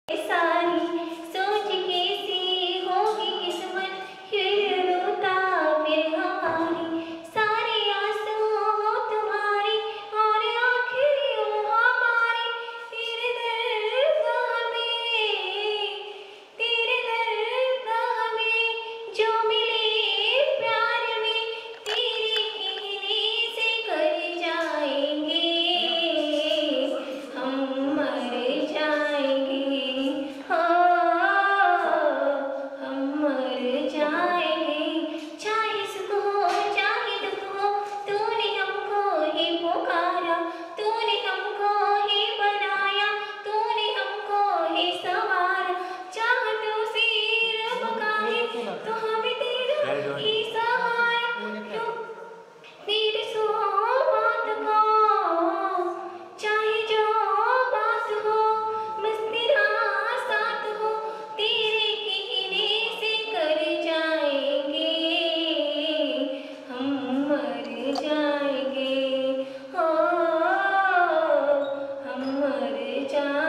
सारी सोच कैसी होगी किस्मत, फिर रोता फिर हमारी, सारे आंसू हो तुम्हारी और आंखें हो हमारी। तेरे दर्द हमें जो मिले प्यार में, तेरे कहने से कर जाएंगे हम मर जाएंगे, हो हम मर जाएंगे। चाहे सुख हो चाहे दुख हो, तूने हमको ही पुकारा, तूने हमको ही बनाया, तूने हमको ही संवारा। चाहतों से रब का है तो हमें तेरा ही सहारा, क्यों तेरे सोबत को चाहे जो बात हो, बस तेरा साथ हो, तेरे कहने से कर जाएंगे हम मर जाएंगे, हो हम मर जाएंगे।